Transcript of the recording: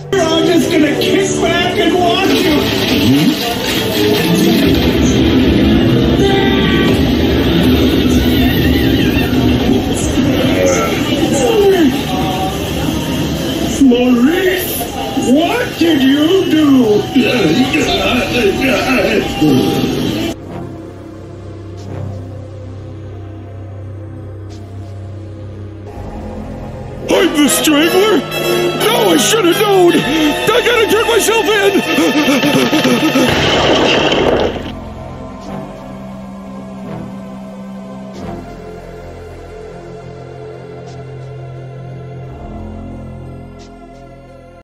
We're all just gonna kick back and watch you. Maurice, what did you do? I'm the Strangler? No, I should have known! I gotta turn myself in!